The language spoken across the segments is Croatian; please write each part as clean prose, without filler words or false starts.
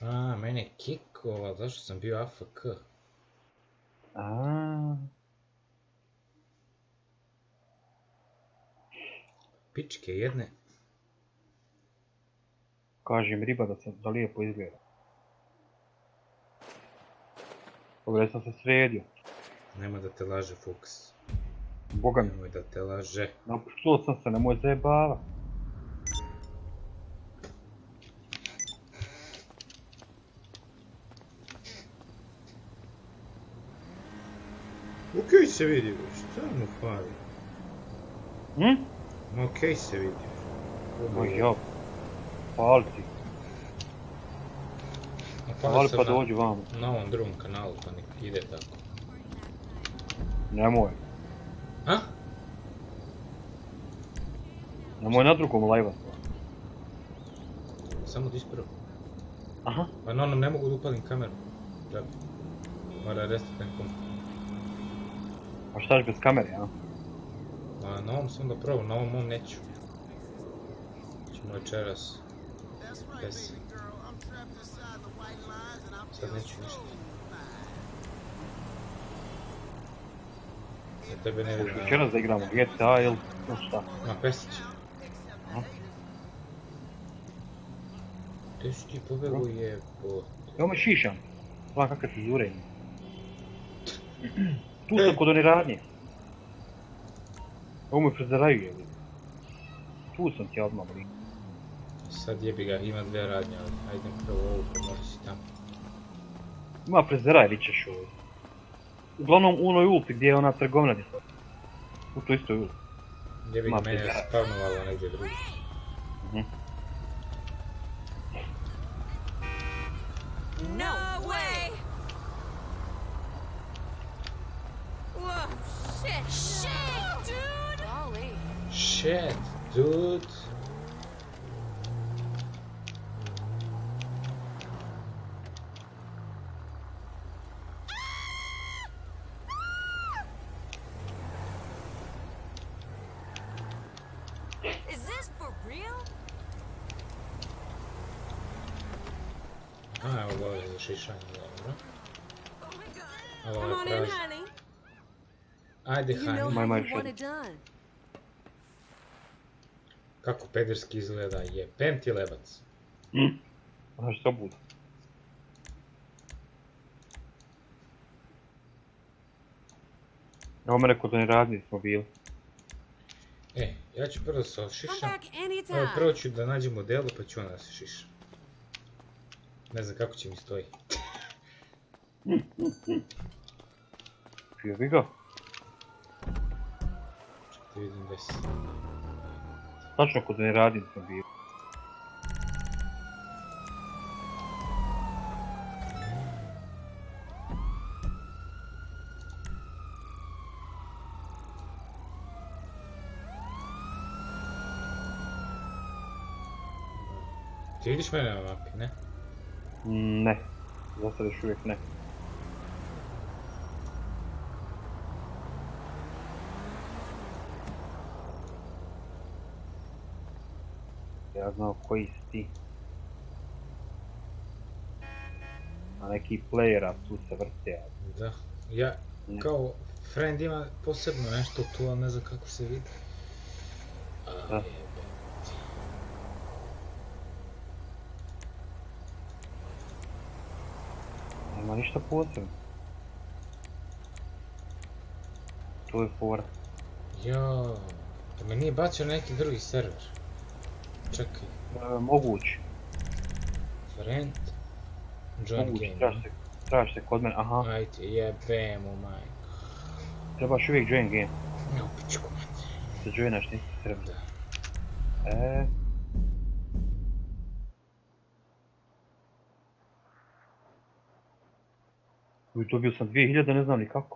A, mene je kikova, zašto sam bio AFK? Pičke jedne. Kažem riba da lijepo izgleda. Dobro, sam se sredio. Nema da te laže, Fuks. Boga mi. Nemoj da te laže. Napuštio sam se, nemoj zajebava. Okej se vidi, šta mu fali? Ma okej se vidi. Ma jo. Pali ti. Pali pa dođi vamo. Na ovom drugom kanalu, pa nek ide tako. Nemoj. A? Nemoj na drugom live-a. Samo ti ispravo. Aha. Pa na onom ne mogu da upalim kameru. Da. Mora restati nekom. A štaš bez kamere, ja? A na ovom sam da probam, na ovom neću. Ćemo večeras. Bez. Sad neću ništa. Za tebe ne vidim. Večeras da igramo GTA ili šta? Ma Pesić. Gdje si ti pobjegu jebo? Evo me šišam. Znam kakve ti zure. Tu sam kod one radnje. Ovo me prezeraju je. Tu sam ti odmah boli. Sad jebi ga, ima dvije radnje, ali ajde prvo ovu, pa možda si tamo. Ima prezeraj, li ćeš ovo. Uglavnom u onoj ulti gdje je ona trgovina gdje sam. U toj istoj ulti. Jebi ga, mene je spavnovalo negdje drugi. No way! Whoa, shit! Shit, dude! Golly. Shit, dude! Is this for real? A, evo ga ovdje za šišanje, dobro. Ovo Come on je in, pražno. honey. Ajde, You know Hani. how My you want it done. Kako pederski izgleda, jebem ti lebac. Znaš što bude? Evo me rekao da ne radni smo bili. E, ja ću prvo se Come ošišam. back Evo, anytime. prvo ću da nađem modelu, pa ću onda se šišam. Ne znam kako će mi stoji. Jebi ga. Da vidim gdje si. Tačno kod ne radni smo bili. Ti vidiš mene na mapi, ne? Ne. Za sad još uvijek ne. Ja znao koji si ti. A neki playera tu se vrte. Da. Ja, kao friend ima posebno nešto tu, ali ne znam kako se vidi. Da. Jebem ti. Nema ništa posebno. To je fora. Jao, da me nije bacio na neki drugi server. Čekaj, Moguće. friend, join Moguće, game. traži se kod mene, aha. Ajde, jebem u majku. Trebaš uvijek join game. No, pičku mati. Se joinaš, nisi treba. Da. Uj, dobio sam 2000, ne znam ni kako.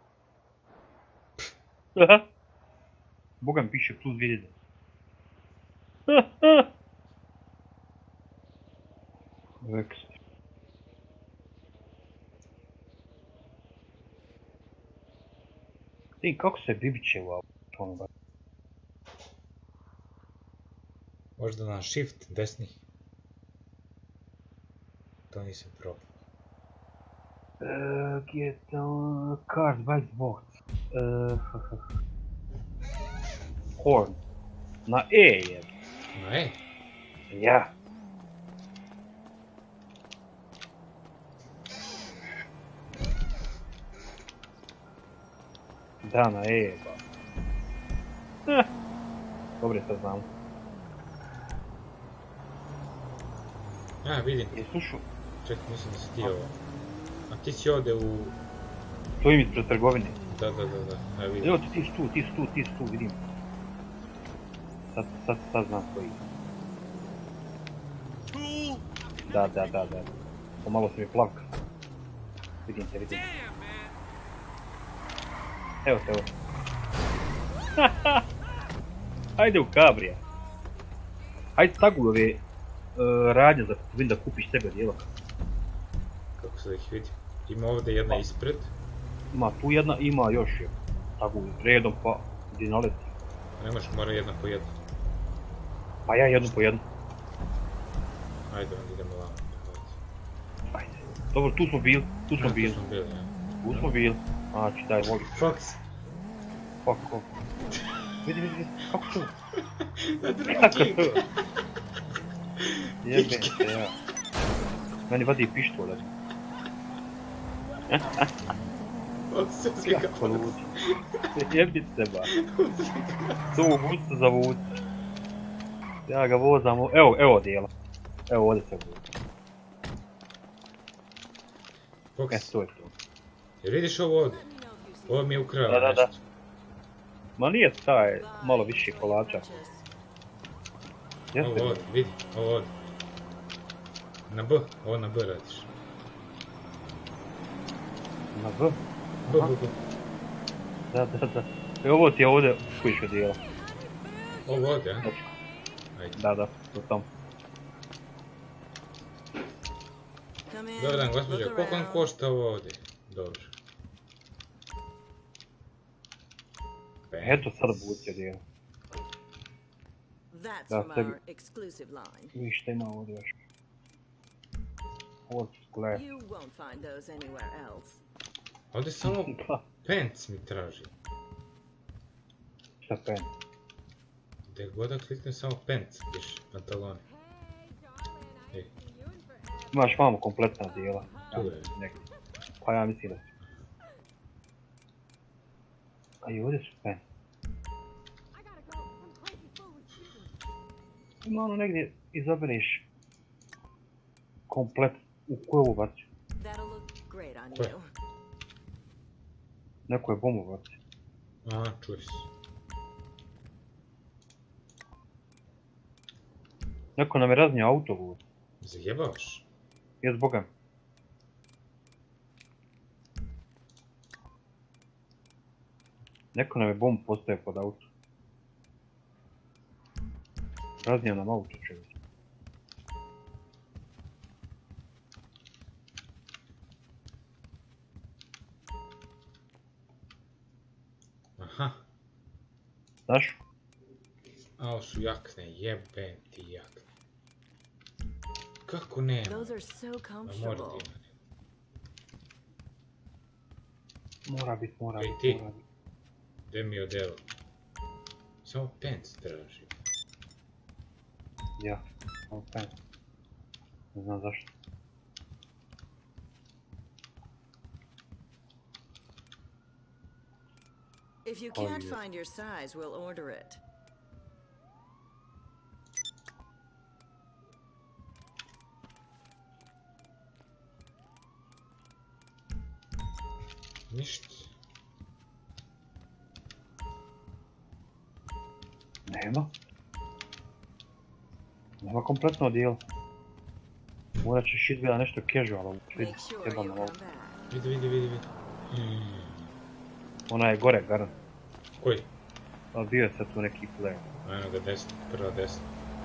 Boga mi piše plus 2000. Veks. Ti, kako se bibiće u autonu? Možda na shift desni. To to nisam probao. Get on Cars by Box. Horn. Na E je. Ne, Ja. Da, na E je ba. Dobre, sad znamo. vidim. Je slušao? Čekaj, mislim da si ti ovo. A ti si ovdje u... Stojim ispred trgovine. Da, evo vidim. Evo ti si tu, vidim. Sad znam koji. Da. Pomalo se mi plavka. Vidim te. Evo te. Ajde u Cabrija. Ajde staguj ove radnje za kupovinu da kupiš sebe dijela. Kako se da ih vidim? Ima ovdje jedna ispred. Ima tu jedna, ima još je. Staguj redom pa gdje naleti. Ne možeš, mora jedna po jednu. Pa ja jednu po jednu. Ajde, onda idemo vamo. Ajde. Dobro, tu smo bili. Tu smo bili, ja. Tu smo bili. Znači, daj, voli. Fox! Fuck off. Vidi, kako to? Na drugi Kako kik! to? Jebe se, ja. Meni vadi pištolj. Fox se slika Kako ludi. Jebi se ba. Tu gusto zavuci. Ja ga vozam, evo dijela. Evo ovdje se vodi. Fox, To je to. jer vidiš ovo ovdje? Ovo mi je ukrao Da. nešto. Ma nije taj, malo više kolača. Jeste Ovo ovdje, vidi, ovo ovdje. Na B, ovo na B radiš. Na V? B. Da. Ovo ti je ovdje kujiško dijela. Ovo ovdje, a? Ajde. Da, to tam. Dobar dan, gospođo, koliko vam košta ovo ovdje? Dobro. Eto sad buci dijela. That's Da, from sebi. our exclusive line. Viš šta ima ovdje još. Ovo sklep. You won't find those anywhere else. Ovdje samo pants mi traži. Šta pen? Gdje god da kliknem samo pants, piše, pantaloni. Ej, Imaš vamo kompletna dijela. tu je. Pa ja mislim da su. A i ovdje su pen. Ima ono negdje izabereš komplet u koju baci. That'll look great on Koje? you. Neko je bombu baci. A, čuj se. Neko nam je raznio auto ovdje. Zajebavaš? Jes boga. Neko nam je bombu postavio pod auto. Raznio nam auto čovjek. Aha. Znaš? A, ovo su jakne, jebem ti jakne. Kako nema? Those are so A mora ti comfortable. ima. Mora bit. Ej, ti. Gdje mi je odjelo? Samo pants traži. Ja, ok. Ne znam zašto. If you Oh, can't yeah. find your size, we'll order it. Ništa. Nema kompletno odijelo. Morat ćeš izgleda nešto casual, ali vidi, Make sure jebam you ovo. come back. Vidi. Ona je gore, garan. Koji? Ali bio je sad tu neki player. Ajmo ga desno, prva desna.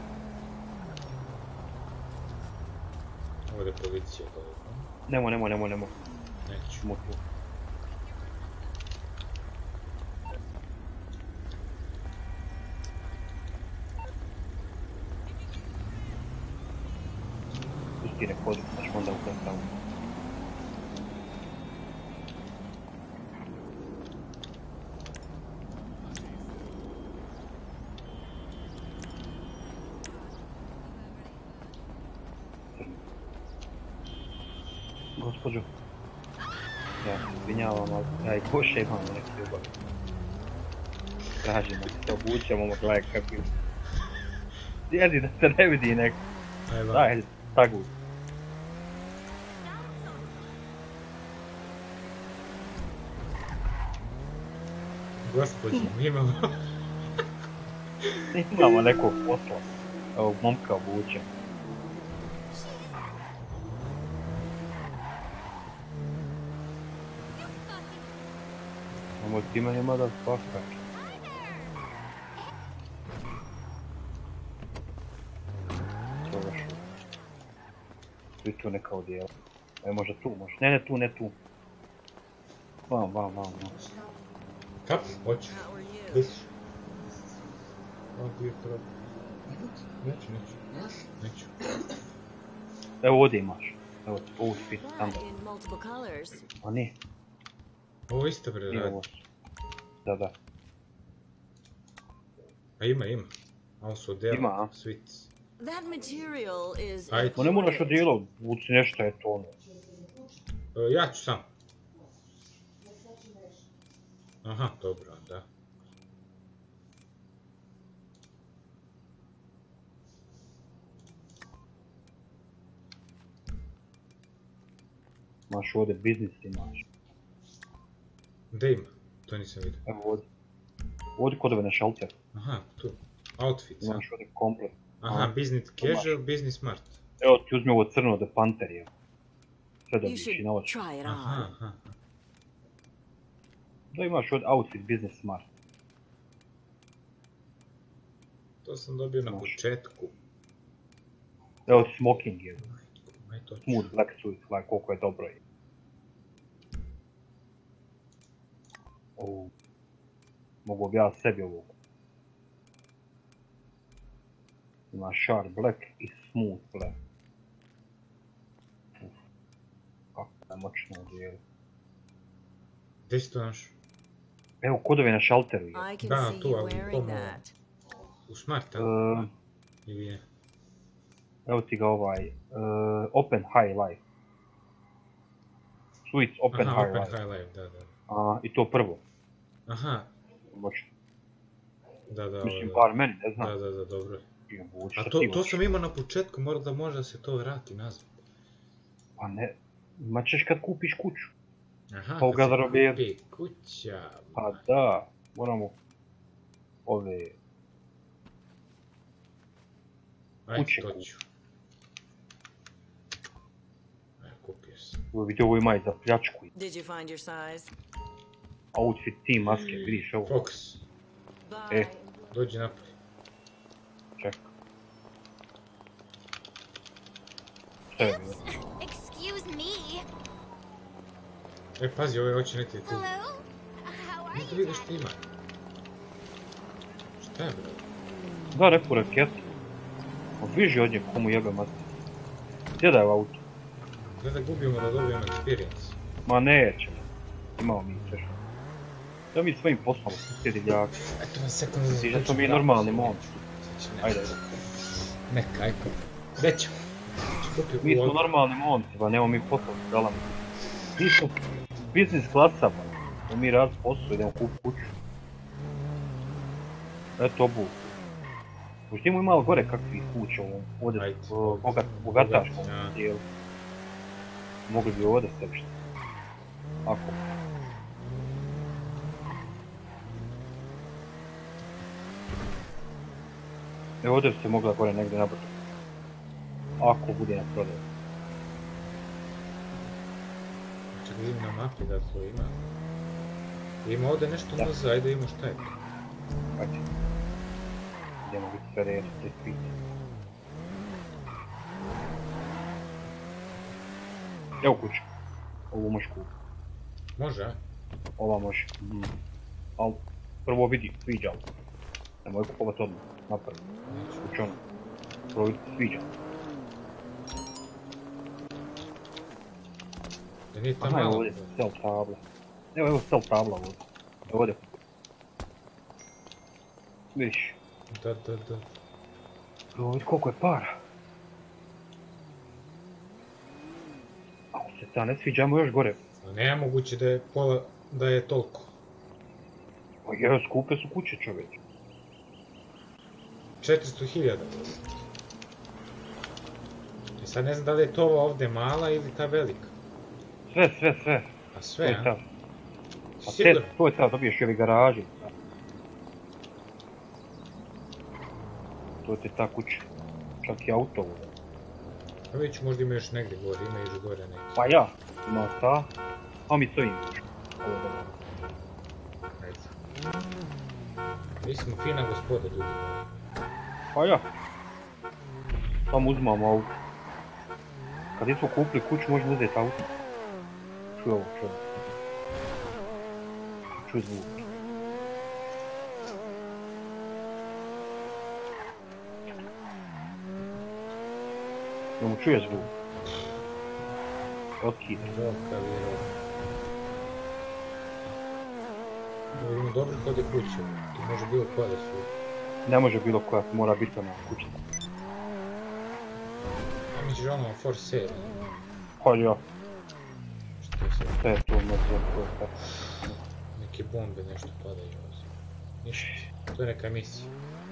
Ovdje je policija dole. Nemo. Neću. Mutu. ti nek odi, pa ćemo onda ukrat tamo. Gospođo, ja se izvinjavam, ali ja i Boše imamo neki ljubav. Tražimo se, obućemo, gledaj kako je. Sjedi da se ne vidi neko. Ajde, Daj, taguj. Gospodin, mi imamo... Imamo nekog posla. Ovog momka obućem. Imamo ti meni mada spakač. I tu neka odijela. E, možda tu, možda. Ne, tu, ne tu. Vam. Kap, hoću. How are you? Gdje si? Neću. Evo ovdje imaš. Evo, ovo spit, standard. In multiple colors. A nije, Ovo isto bre nije radi. ovo. Da. A ima. A ovo su odjela. Ima, a? Sweets. That material is Ajde. Ma ne moraš imported. odijelo, vuci nešto, eto ono. Ja ću sam. Aha, dobro, da. Imaš ovdje biznis imaš. Gdje ima? To nisam vidio. Evo ovdje. Ovdje kod ove na šalter. Aha, tu. Outfits, a? Imaš ovdje komplet. Aha, business casual, business smart. Evo ti uzmi ovo crno da Panther je. Sve You dobiš i should novac. try it Aha. on. Da imaš ovdje outfit business smart. To sam dobio na Može. početku. Evo ti smoking je. Aj to ću. Smooth black suit, like koliko je dobro je. Mogu bi ja sebi ovo. Ima sharp black i smooth black. Kako je moćno odijeli. Gdje si to naš? Evo kodove na šalteru je. I can Da, see tu, you ali wearing como- that. U smart, E, ali? Ili je? Evo ti ga ovaj. Open high life. Suits open Aha, high Open life. High Life, da. I to prvo. Aha, Moćno. da, Mislim, da. bar meni, ne znam. Da, dobro je. Vuči, A šta to, ti to hoćeš? sam imao na početku, možda se to vrati nazad. Pa ne. Ma ćeš kad kupiš kuću. Aha, Pa u kad se garderobi- kupi kuća. Pa da, moramo ove Ajde, kuće to kupi. ću. Ajde, kupio sam. vidi ovo ima i za pljačku. Did you find your size? Outfit team maske, vidiš ovo. Fox, Bye. dođi napolje. Čekaj. Šta je bilo? Excuse me. Pazi, ovo hoće neki tu. Hello? How are Nisi you? vidio što ima. Šta je, bro? Da, neku raketu. Odviži od nje komu jebe maske. Sjedaj u auto. Gdje da gubimo da dobijemo experience. Ma neće. Imamo mi sve što. Da mi svojim poslom sve divljaki. Eto vam sekund. Ti da smo mi normalni momci. Ajde. Neka, ajde. Gdje ćemo? Mi smo normalni momci, pa nemamo mi posao s galama. Mi smo business klasa, pa mi rad posao, idemo kupiti kuću. Eto obu. Možda imamo malo gore kakvi kuće ovdje, Ajde. bogataškom Ja. dijelu. Mogli bi ovdje sebi što. Ako. Evo ovdje bi se mogla gore negdje nabrati. Ako bude na prodaju. Čak vidim na mapi da to ima. Ima ovdje nešto Da. nazad, ajde imamo šta je to. Ajde. Idemo biti sve reći, te spiti. Evo kuća. Ovu možeš kupiti. Može, a? Ova može. Al, prvo vidi, sviđa li. Nemoj kupovat odmah, napravo. Neću. Kuću ono. Prvo vidi, sviđa. Da nije tam Aha, evo malo. ovdje, stel tabla. Evo stel tabla ovdje. Evo ovdje. Vidiš, Da. evo vidi koliko je para. Ako se ta ne sviđa, ajmo još gore. A ne moguće da je pola, da je toliko. Pa je, skupe su kuće čovječ. 400.000. I sad ne znam da li je to ova ovdje mala ili ta velika. Sve. A sve, To je a? ta. Pa Sigurno? to je ta, dobiješ ili garaži. To ti je ta kuća. Čak i auto ovdje. A vidjet ću, možda ima još negdje gore, ima još gore neki. Pa ja, ima ta. A mi to imamo. Ovo je dobro. Ajde. Mi smo fina gospoda, ljudi. Pa ja. Samo uzmamo auto. Kad nismo kupili kuću, možemo uzeti auto. Čuj ovo, čuj. Čuj zvuk. Jel mu čuje zvuk? Otkida. Velika vjera. Ovo ima dobro kod je kuće. Tu može bilo koja da su. Ne može bilo koja, mora biti ona kuća. A mi ćeš ono for sale. Pa ja, Što je sad? sve je to mrtvo, to je tako. Neke bombe nešto padaju ovdje. Ništa. To je neka misija.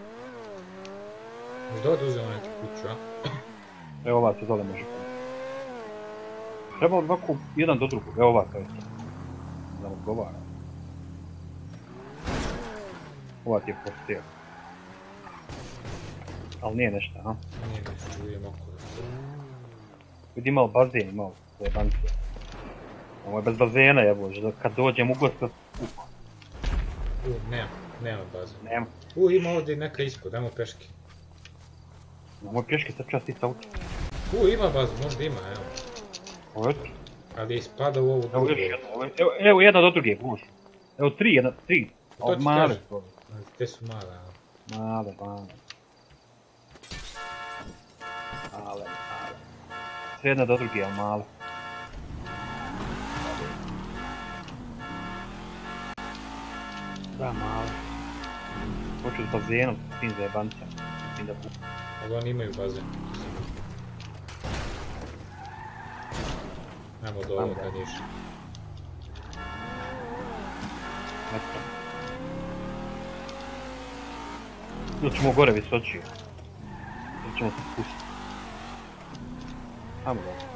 Možda ovdje uzemo neku kuću, a? Evo ova se dole može pomoći. Treba ovako jedan do drugog, evo ova to je to. Da odgovara. Ova ti je postija. Ali nije nešto, a? Nije nešto, čujem okolo. Vidi malo bazen, malo zajebancije. Ovo je bez bazena jebože, da kad dođem u gost, Nema baze. nema. Ima ovdje neka ispod, ajmo peške. Na moj pješke sad čas ti sa auto. Ima bazu, možda ima, evo. Ovo je to. Ali je ispada u ovu Evo drugu. još jedno, evo jedna do druge, bože. Evo tri. To ti Male kažem. su ove. Ali te su male, a? Male. Sve jedna do druge, ali male. Da, male. Hoću s bazenom, s tim zajebancama. Mislim da kupim. Ali oni imaju bazen. Ajmo dole Ajmo kad dole. iš. Eto. Ili ćemo gore visočije. Ili ćemo se spustiti. Ajmo gore.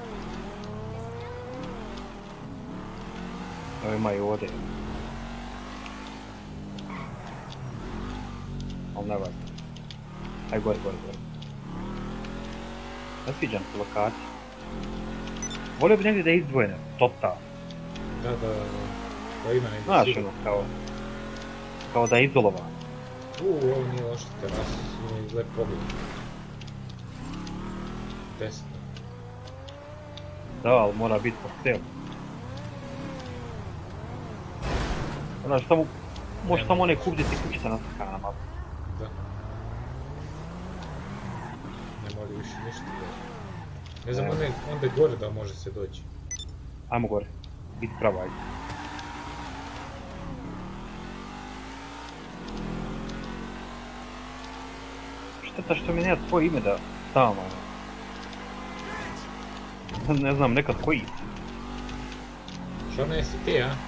Evo ima i ovdje. Ali ne važno. Aj gore. Ne sviđam se lokacije. Volio bi negdje da je izdvojene, totalno. Da, ima negdje Znaš sigurno. ono, kao da je izolovan. Ovo nije loša terasa, ima lep pogled. Desno. Da, ali mora biti po celu. Znaš, može samo one kupiti kućice na skanama. Da. Ne mora više ništa. Ne znam, onda je gore da može se doći. Ajmo gore, biti pravo, ajde. Šteta što mi nema tvoje ime da stavamo. Ne znam, nekad koji si. Što ne si ti, a?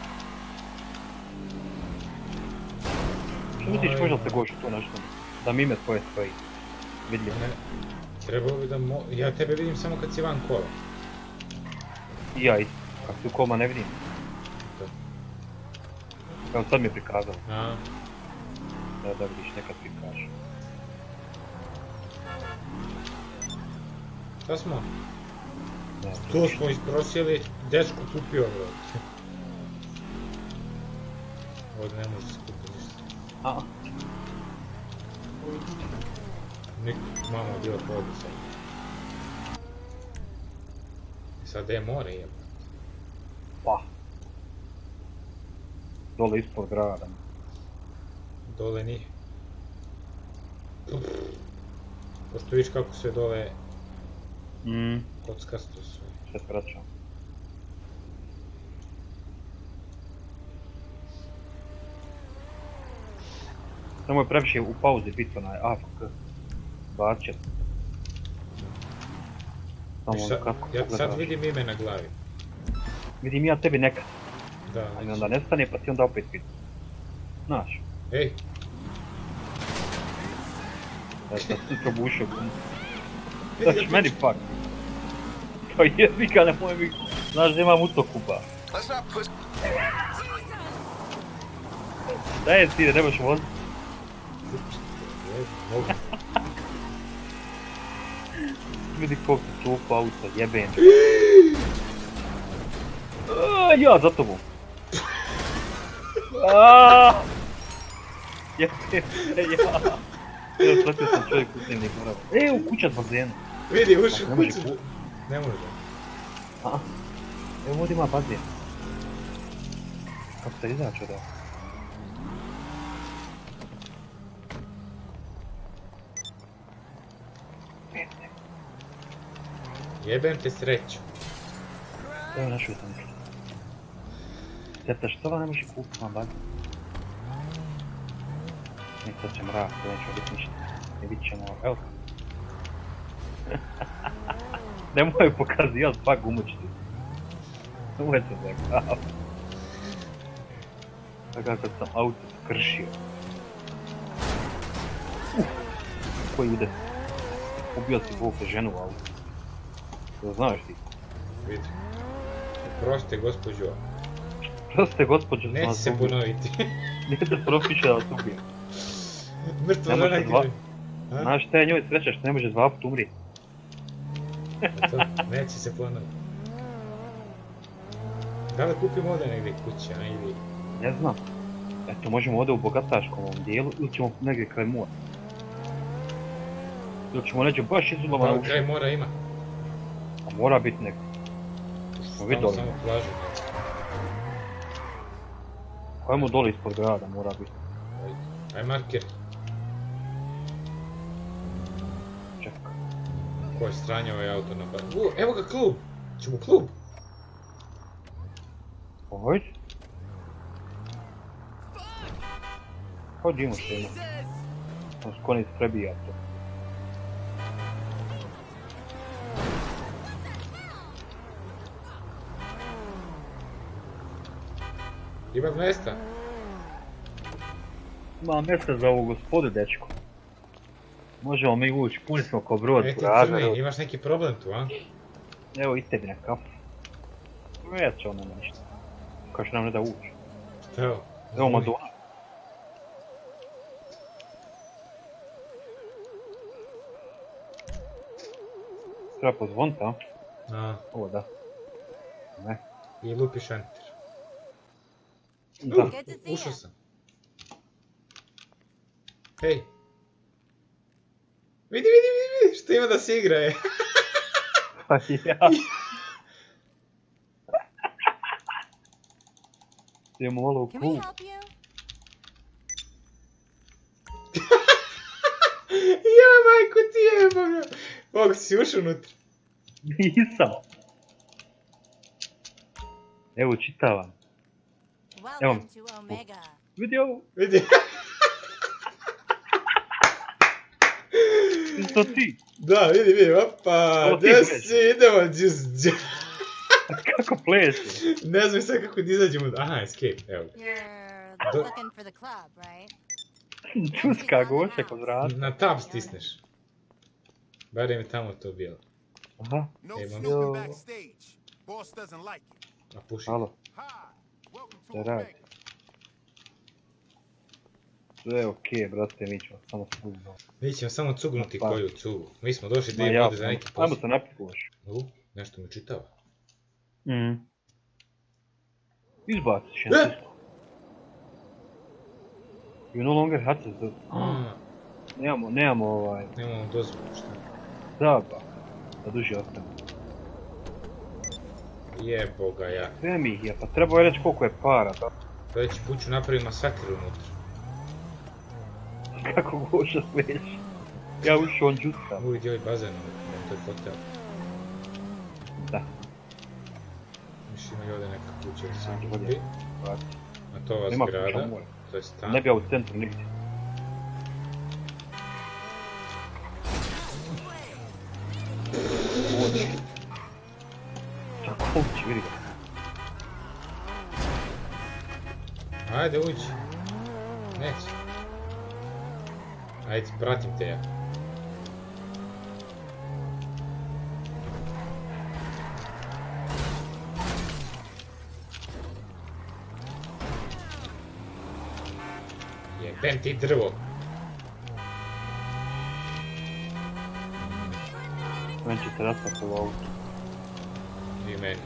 Što misliš možda se goši tu nešto? Da mi ime tvoje stoji. Vidljivo. Ne. Trebalo bi da ja tebe vidim samo kad si van kola. I ja isto. Kad si u kolima ne vidim. Da. Evo sad mi je prikazao. A, Da vidiš, nekad prikaže. šta smo? Ne, Tu smo isprosjeli, dečko kupio ovo. Ovdje ne može se kupiti ništa. A, Mama bila povdje sad. Sad gdje je more jeba? pa. Dole ispod grada. Dole nije. Pošto vidiš kako sve dole kockasto sve. Sve se vraćam. Samo je previše u pauzi biti onaj AFK. Bačet. Samo ono kako Ja sad pogledaš. vidim ime na glavi. Vidim ja tebi nekad. Da, I znači. onda nestane pa ti onda opet vidim. Znaš. Ej, Da sam ti probušio gumu. vidi Daš ga meni pak. Pa jebi ga, nemoj mi... Znaš da imam utokuba. Daj je ti da nemaš voziti. mogu. Vidi koliko topa auto, jebem. Ja za tobom. Jebem se ja. Evo shvatio sam čovjek u dnevnik morao. U kuća s bazenu. Vidi, uši Ne u može kuću. Ne može. Evo ovdje ima bazen. Kako se izaći od ovo? Jebem te sreću. Evo našao sam se. Sjeta što ova ne može kupiti vam bazen? Ne, sad će mrak, to neće biti ništa. Ne vidit ćemo, evo. Nemoj pokazivati pa gumućiti. Nemoj se zakav. Tako kad sam auto skršio. Koji ide? Ubio si Bog ženu u auto. To znaš ti? Vidi. Proste, gospođo. Proste gospođo sam Neće vas se ubio. ponoviti. Nije da propiše da vas ubije. Mrtva Ne može žena dva. gdje. A? Znaš šta je njoj sreća što ne može 2 puta umrijeti? To neće se ponoviti. Da li kupimo ovdje negdje kuće, a ili... Ne znam. Eto, možemo ovdje u bogataškom ovom dijelu ili ćemo negdje kraj mora. Ili ćemo neđe baš izulova na Da, uši. kraj mora ima. A mora biti neko. Smo vidjeli. Samo plažu. Ajmo dole ispod grada, mora biti. Aj marker. Čekaj. Ko je stranjao ovaj auto na bar? Evo ga klub! Ćemo u klub? Hajde. Hajde imamo što ima. Sam sklonic prebija to. Ima mjesta? Ima mjesta za ovu gospodu, dečko. Možemo mi ući, puni smo ko brod, E ti furaža. crni, imaš neki problem tu, a? Evo i tebi na kafu. Već će ono ništa. Kaže nam ne da ući. Evo. Evo Madonna. Treba pozvoniti, a? A, Ovo da. Ne. i lupiš enter. Da. Good to see Ušao ya. sam. Hej. Vidi, što ima da se igra je. Pa ja. Idemo malo u Can we klub. help you? Ja, majko ti jebam. Mogu si ušao unutra. Nisam. Evo čitavam. Welcome to Omega. Vidi ovo. Vidi. To ti. Da, vidi, opa. Ovo ti Gdje pleš. si, idemo, Kako pleše. Ne znam sad kako da izađemo. Aha, escape, evo. You're Do- looking for the club, right? Čuska gošća kod vrata. Na tab stisneš. Barem je tamo to bilo. Aha. No Hey, man. snooping Yo. backstage. Boss doesn't like it. A puši. Halo. Hi, welcome to Šta radi? Omega. Sve je okej, brate, mi ćemo samo slugno. Mi ćemo samo cugnuti Pa. koju cugu. Mi smo došli da Ma im ja, ovdje za neki ajmo posao. se napikoš. Nešto mi čitava. Izbaciš E! jedan tisko. You no longer have to do... Nemamo ovaj... Nemamo dozvolu, šta? Da, ba. Da duže ostane. Jebo ga ja. Sve mi ih je, pa trebao je reći koliko je para, da. Sljedeći put ću napraviti masakr unutra. Kako goša smiješ. Ja ušao on džuska. Uvijek je ovaj bazen, to je hotel. Da. Miš ima i ovdje neka kuća da se Ovdje. vidi. Brate. A to ova Nema kuća zgrada, u moru. to je stan. Ne bi ja u centru nigdje. Ajde, uđi. Neći. Ajde, pratim te ja. Jebem ti drvo. Meni će se raspati u auto. I meni.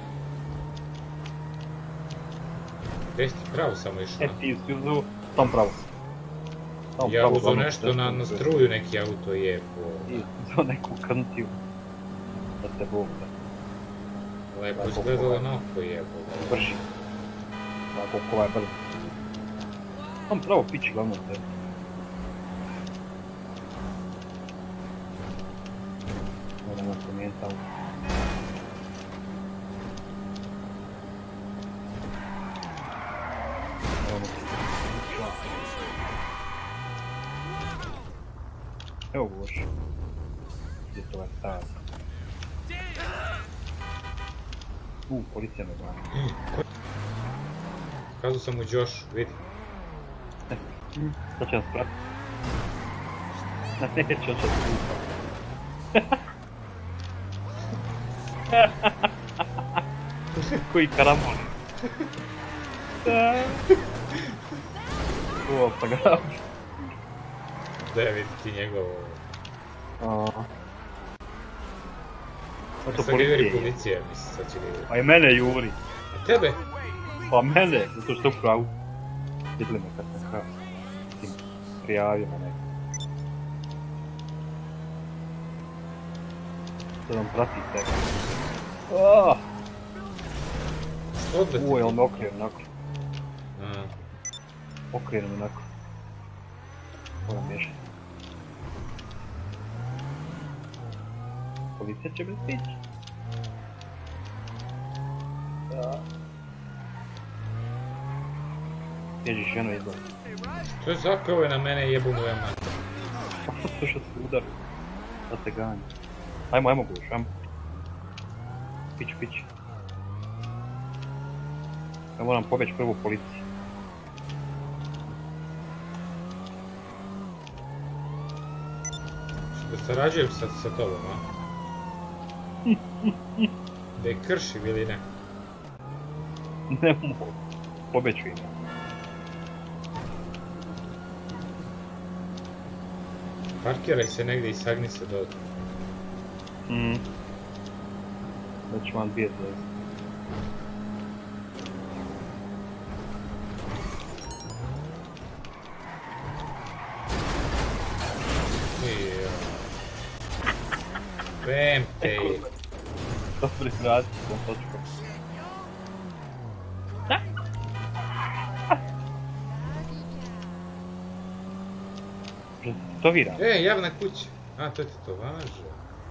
Gdje si ti pravo samo išao? Ti si uzu, tam pravo. Ja uzu nešto na struju neki auto jebo. I uzu neku krntiju. Da te Bog da. Lepo izgledalo na oko jebo. Brži. Ovako ko ovaj brzo. Tam pravo pići glavno te. Moramo promijeniti auto. Evo go još. Gdje je to ovaj stav? Policija me brani. Kazao sam mu Josh, vidi. Sad će nas pratiti. Neće on će slupa. Koji karamon. O, pa ga. Da je vidi ti njegovo... To sad ga juri policija, mislim, sad će ga juri. A i mene juri. A tebe? Pa mene, zato što upravo. Vidli me kad sam kao. Tim prijavio me neko. Sad vam prati tega. Odleti. Jel me okrenu onako. Okrenu me onako. Moram miješati. Policija će me stići. Da. Ježiš, jedno izgleda. Što je zakao je na mene jebu moja mata? To što se udari. Da te ganja. Ajmo guš, ajmo. Pić. Ja moram pobjeći prvo u policiji. Da sarađujem sa tobom, a? Da je kršim ili ne? Ne mogu. Pobjeću im. Parkiraj se negdje i sagni se do... Da ću vam bijet lezi. Bem te! Dobri vrati s tom točkom. To vira. Javna kuća. A, to je tetovaža.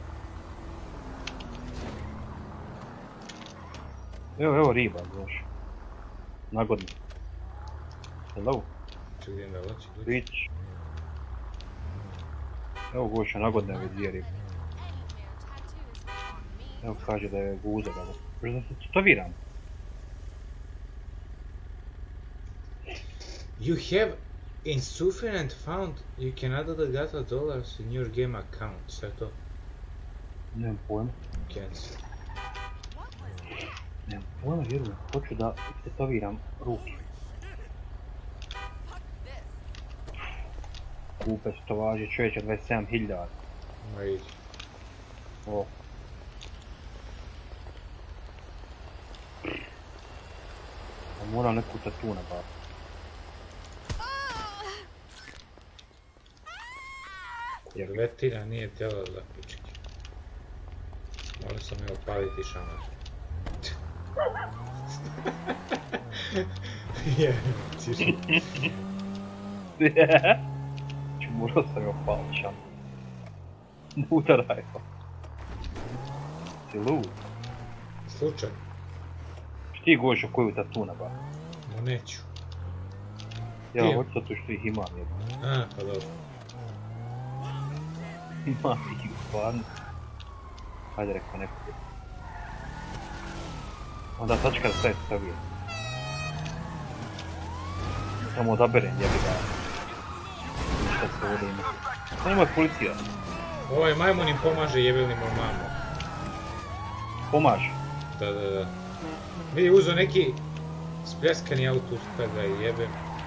Evo riba, znaš. Nagodno. Hello. Čekaj da loči. Bić. Evo Goša, nagodne ove dvije ribe. Evo kaže da je guza da ga. Možda se tetoviram. You have insufficient found. You cannot add dollars in your game account. Sve to? Nemam pojma. Cancel. Nemam pojma, vjerujem. Hoću da tetoviram ruke. Kupe su to važi čovječe 27.000. Ma iđi. O. A moram neku tatu nabaviti. Jer letina nije tijela za pičke. Morao sam je opaliti šamar. Morao sam je opaliti šamar. Ne udaraj to. Si lud. Slučaj. Ti goš o koju tatu nabaviti? No neću. Ja hoću zato što ih imam jedno. A, pa dobro. Imam ih stvarno. Hajde rekao neko. Onda tačka da staje stavio. Samo odaberem, jebi ga. Šta se ovdje ima? Šta ima policija? Ovaj majmun im pomaže, jebili mu mamu. Pomaže. Da. Vidi, uzo neki spljeskani auto kada je jebem.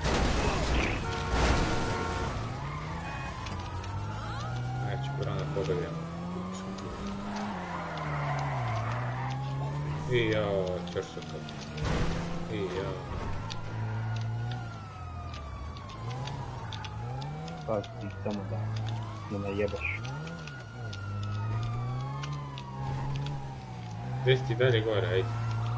Neću pravo da pobegam. I jao, češćaka. I jao. Pa ti samo da me najebaš. Gdje si ti dalje gore, ajde.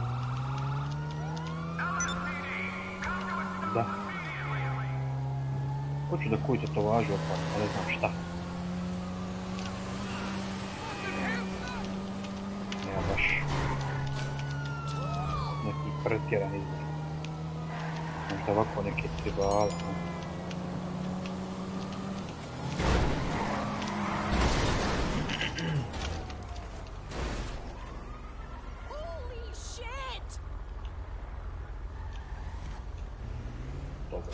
Da. Hoću da kuju tetovažu opet, ali ne znam šta. Nema baš neki pretjeran izbor. Možda ovako neke tribale. Holy shit! Dobro.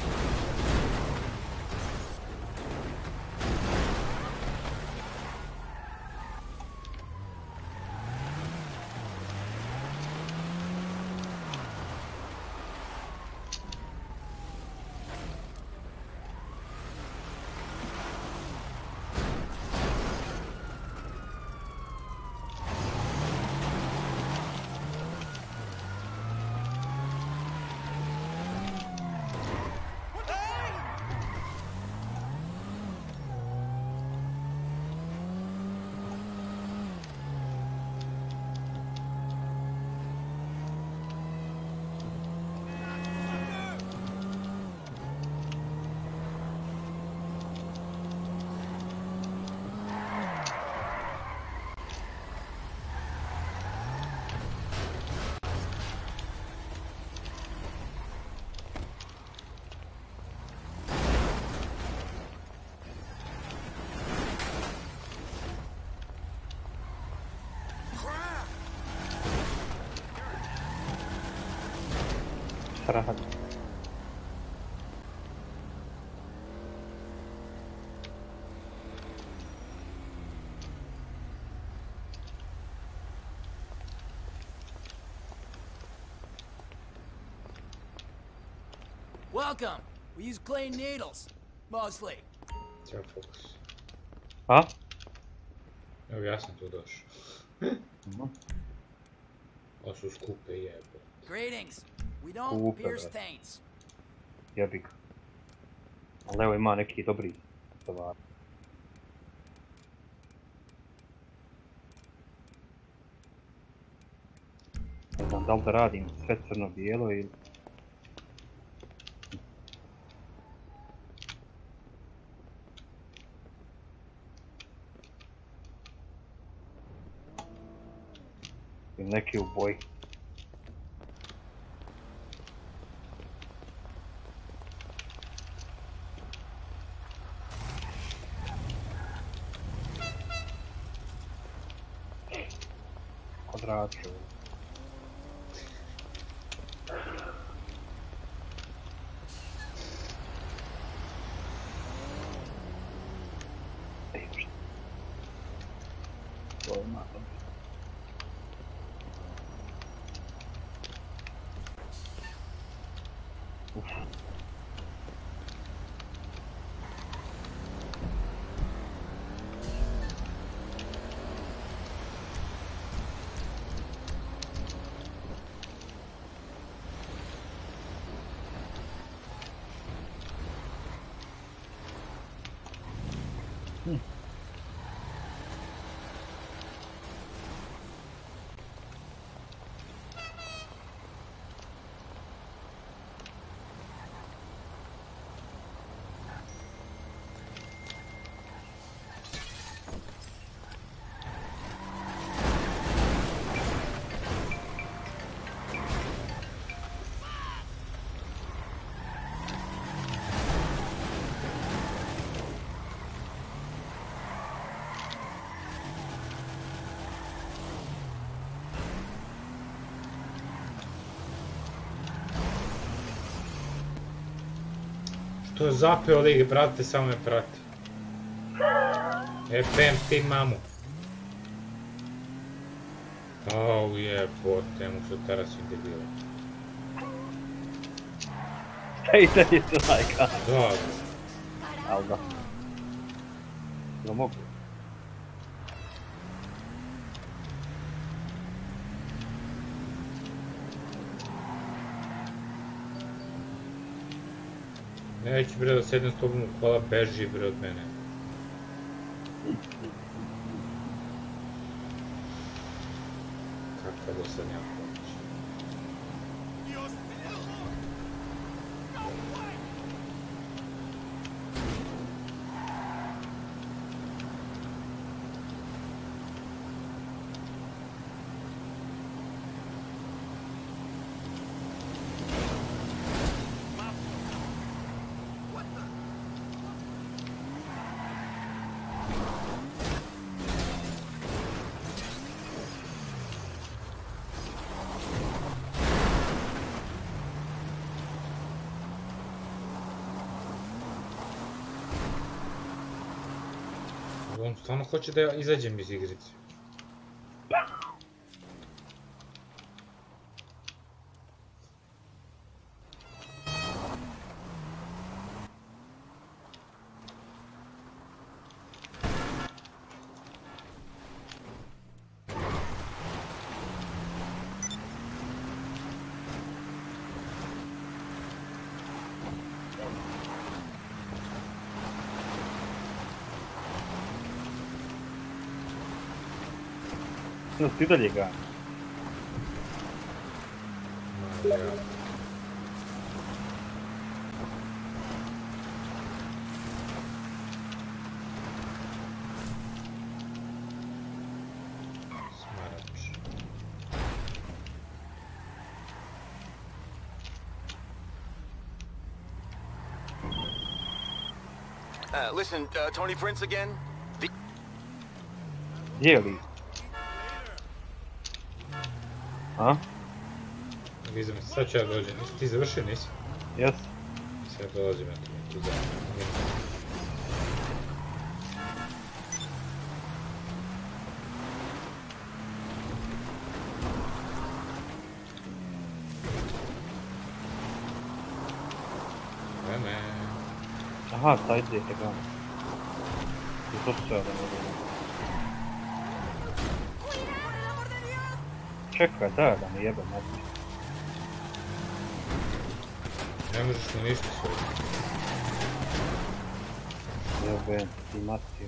Rahat. Welcome. We use clay needles, mostly. Ćao, Fox. A? Evo ja sam tu došao. Ovo su skupe jebo. Greetings. We don't Super, pierce brate. taints. Jebi ga. Ali evo ima neki dobri tovar. Ne znam da li da radim sve crno-bijelo ili... ili neki u boji. Kvadrat ću. Ej, šta? To je malo. Uf. Što je zapeo lig, brate, samo me prati. Epem ti mamu. Au jebote, mu što terasim debila. Hej, da je to lajka. Dobro. Ali da. Da mogu. Neću bre da sedem s tobom u kola, beži bre od mene. Kakva dosadnja pomoć. On stvarno hoće da ja izađem iz igrice. No, ti dalje ga. Ma ja. Smarač. Listen, Tony Prince again? Gdje je li? A? Vidim, sad ću ja dođem. Ti završio, nisi? Jes? Sad dolazim ja tu za... Ne. Aha, taj gdje je ga. I to sve da ne znam. Čekaj, da me jebe mogu. Ne možeš mu ništa sve. Jebe, ti mati.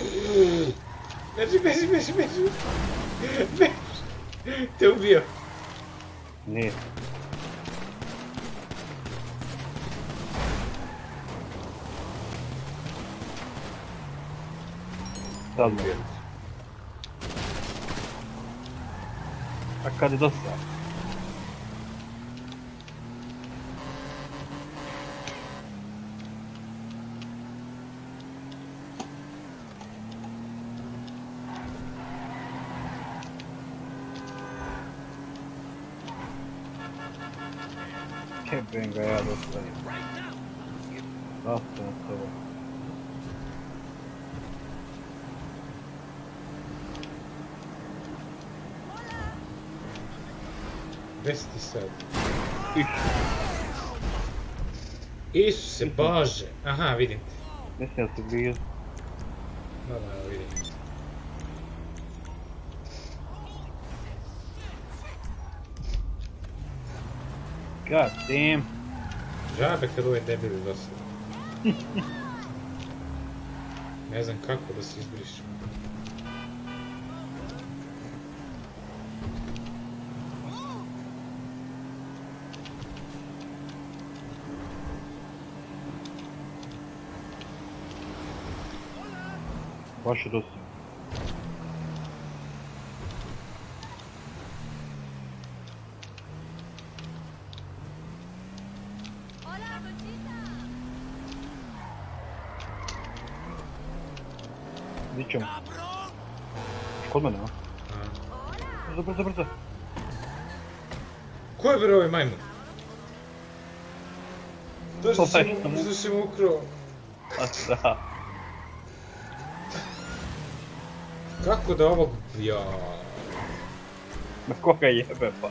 Beži. Te ubio. Nije. Sad me. A kad je dosta? Jebem ga ja dostavim. Dosta na tebe. Gdje si ti sad? Isuse Bože! Aha, vidim te. Mislim da si blizu. Normalno vidim. God damn. Žabe kad ovaj debil je dosadno. Ne znam kako da se izbrišem. Baš je dosta. Gdje ćemo? Kod mene, a? Brzo. Ko je bre ovaj majmun? Zašto si mu ukrao? A da. Kako da ovog... Ja. Na koga jebe pa?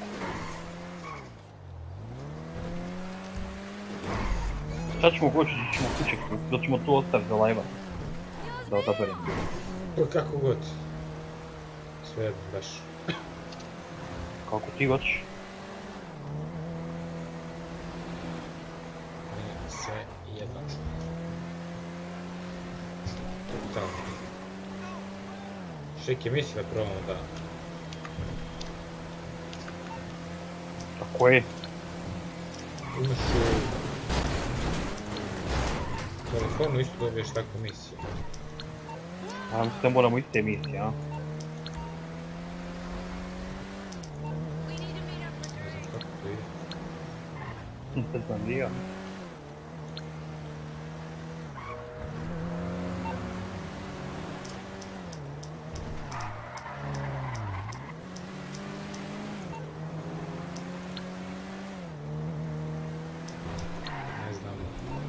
Sad ćemo hoći, ćemo kuće, da ćemo tu ostaviti za lajva. Da odaberem. Pa kako god. Sve jedno, baš. Kako ti hoćeš? Nije sve jedno. Totalno. Šeki misli da probamo da... Tako je. Imaš u telefonu isto dobiješ takvu misiju. Nadam se da moramo iste misije, a? Ne znam kako to ide. Ne znam ni ja. Ne znam.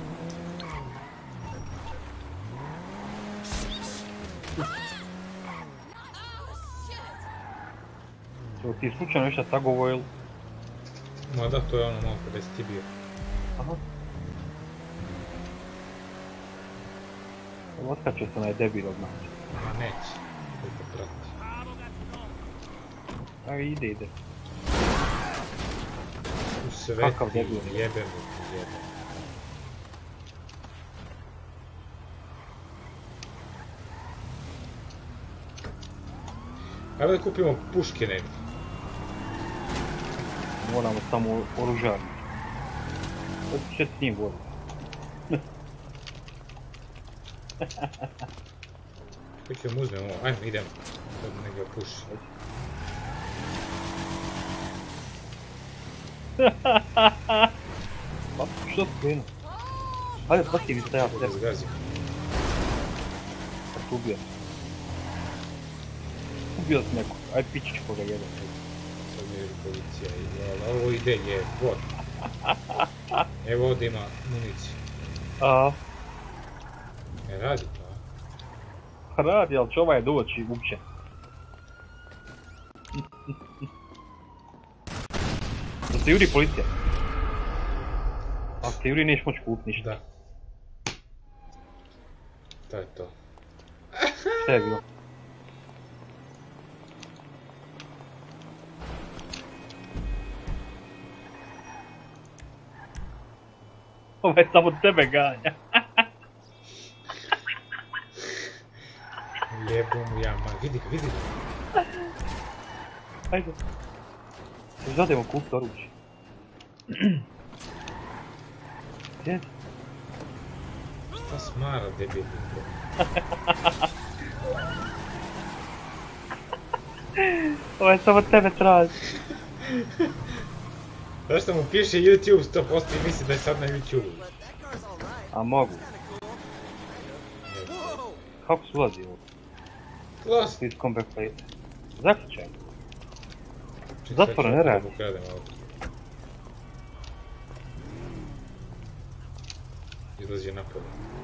Evo ti slučajno nešto tagovo ili? Ma da, to je ono malo kada si ti bio. Aha. Otkačio se onaj debil od nas. Ma neće. Koliko prati. A ide. U sve Kakav ti debil? jebem mu ti jebem. Ajde da kupimo puške negdje. Moramo samo oružar. Ovo će s njim voditi. Kako ćemo uzmemo ovo? Ajmo, idemo. Sad negdje puši. Pa, što ti krenu? Hajde, pati mi stajati. Da zgazim. Kako ubio? Ubio sam nekog. Aj pičić koga jebe. Sad mi je policija ide, ali ovo ide je, vod. Evo ovdje ima municiju. A, Ne radi to, a? radi, ali će ovaj doći uopće. Da se juri policija. Ako se juri neš moći kupiti ništa. Da. To je to. Šta je bilo? Ovaj samo tebe ganja. Jebu mu ja, ma vidi ga, vidi ga. Ajde. Zademo kupiti oručje. Gdje? Šta smara debil? Ovaj samo tebe traži. Zašto mu piše YouTube 100% i misli da je sad na YouTube? A mogu. Kako se ulazi ovo? Klas! Please come back later. Zaključaj. Zatvora ne radi. Ukradem auto. Izlazi napolje.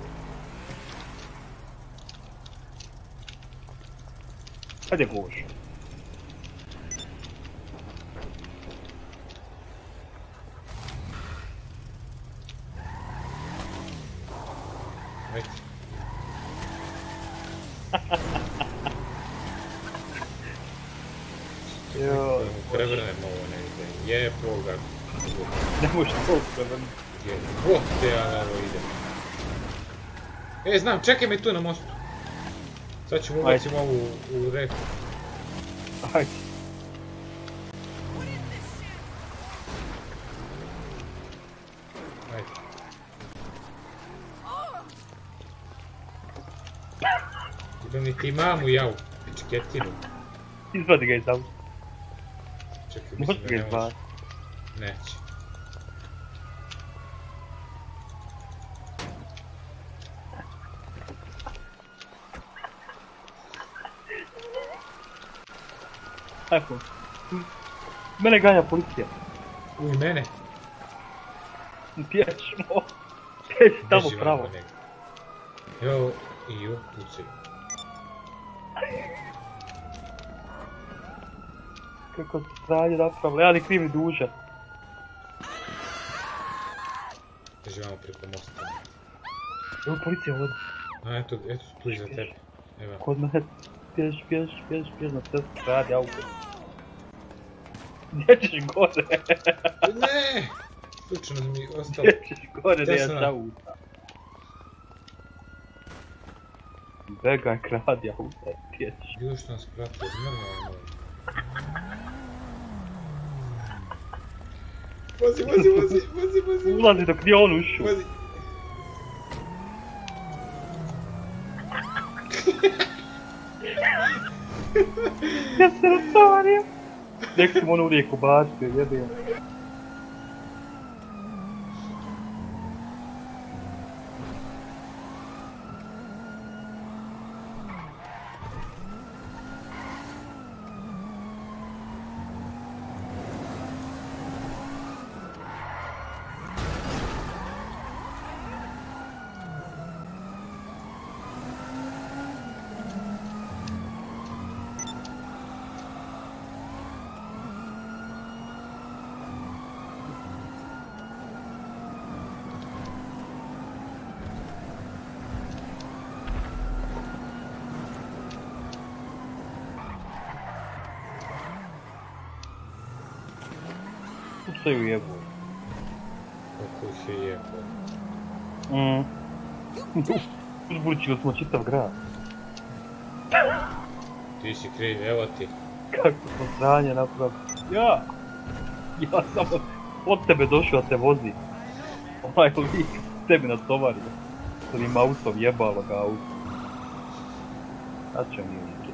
Kad je guž? Ajde. Jo, Prevrnem ovo negdje. Jebo ga. ne možeš toliko prevrnuti. Jebo te, ali ovo ide. E, znam, čekaj me tu na mostu. Sad ćemo ubacim ovu u reku. Ajde. Ajde. Idem ni ti mamu ja u pičketinu. Izvadi ga iz auta. Čekaj, Možeš mislim ga da ne može. izbaciti. Neće. Ajmo. Mene ganja policija. Uj, mene. Pješmo. Sjedi tamo Beži van pravo. od njega. Evo, i upucaj. Kako se sranje napravili, ja ni kriv ni dužan. Beži vamo preko mosta. Evo policija ovdje. A, eto su tu iza tebe. Evo. Kod mene. Pješ na cestu radi auto. Gdje ćeš gore? Ne! Slučajno mi ostalo. Gdje ćeš gore, Ja ne sam- jaš auta. Begaj kradi auta, pješ. Bilo što nas pratio, normalno. Vozi. Ulazi dok nije on ušao. Vozi. Ja se raztovario. Nek sam ono u rijeku bacio, jebio. Sve ju jebu. Kako ih je jebo. Uzburučili smo čitav grad. Ti si kriv, evo ti. Kako smo sranje napravili. Ja sam od tebe došao da te vozi. Onaj lik tebi natovario. S onim autom jebalo ga auto. Sad ćemo mi uvijek.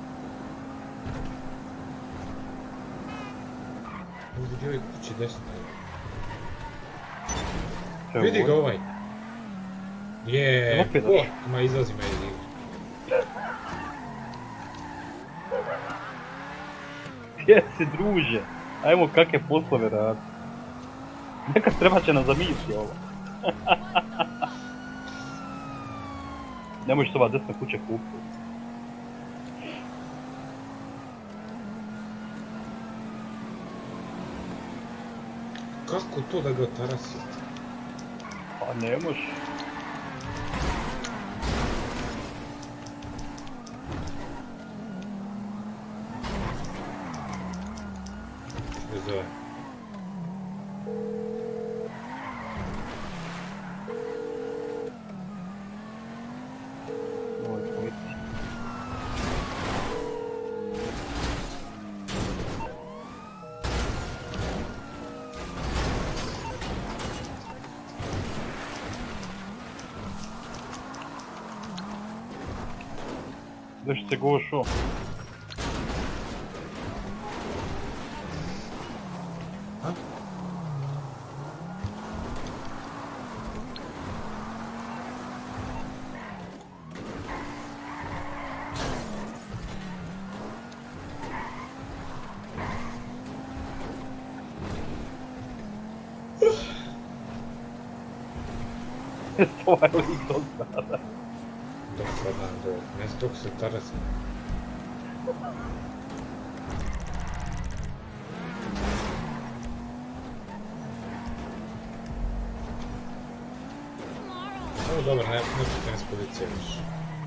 Vidi ovoj kući desno. Evo Vidi ga ovdje. ovaj. Je, Opet došao. ma izlazi me iz igre. Gdje si druže? Ajmo kakve poslove radi. Nekad treba će nam zamisli ovo. Ne možeš ova desna kuća kupiti. Kako to da ga tarasi? Pa ne možeš. Što zove? Ovo je policija. Zašto se gošo? A? Ovaj lik doznada. Dok sada, ne dok se tarasi. Ovo dobro, ne ćete nas policija više.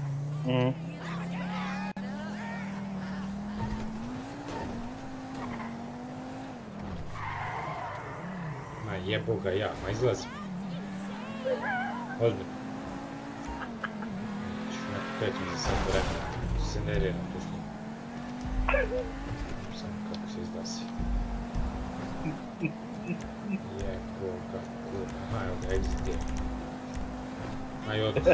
Ma jebo ga ja, ma izlazi. Ozbiljno. Ću neko 5 mi za sad vremena. Se neriram tu što. Samo kako se izlasi. Jebo ga kurva. Aha, evo ga, exit je. Aj odmah.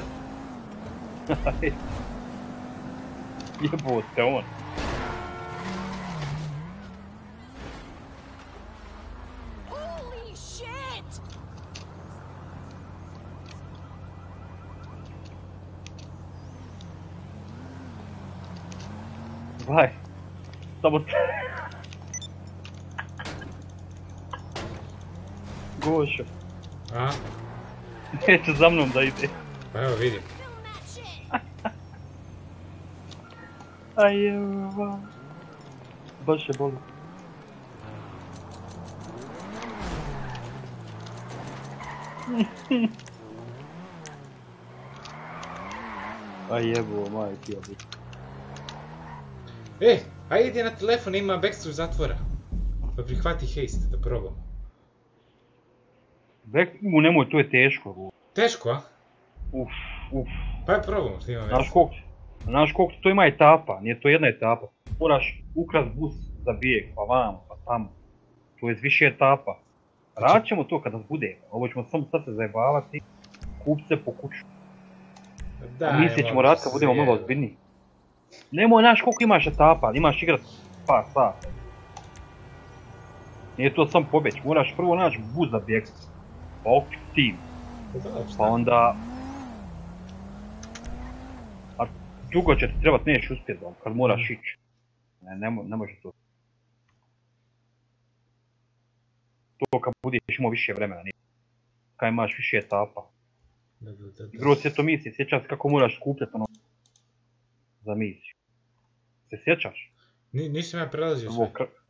Jebote on. Holy shit! Vaj. Samo Gošo. A? Neće za mnom da ide. Pa evo vidim. Film that shit! Aj evo. Baš je boli. Aj evo, majke jebote. Ajde idi na telefon, ima backstreet zatvora. Pa prihvati haste, da probam. Nemoj, to je teško. Teško, a? Uf. Pa je probam, što ima veze. Znaš koliko to ima etapa, nije to jedna etapa. Moraš ukrast bus za bijeg, pa vam, pa tamo. To je više etapa. Radit ćemo to kada bude, ovo ćemo samo sad se zajebavati, kupce po kuću. A mislit ćemo radit kad budemo malo ozbiljniji. Nemoj, znaš koliko imaš etapa, imaš igrat par sata. Nije to sam pobjeć, moraš prvo naći bus za bijeg. Pa okupiti tim. Pa onda... A dugo će ti trebat, nećeš uspjet, kad moraš ići. Ne može to. To kad budeš imao više vremena, nije. Kad imaš više etapa. Igro se to misli, sjećaš se kako moraš skupljati ono za misiju. Se sjećaš? Nisam ja prelazio sve.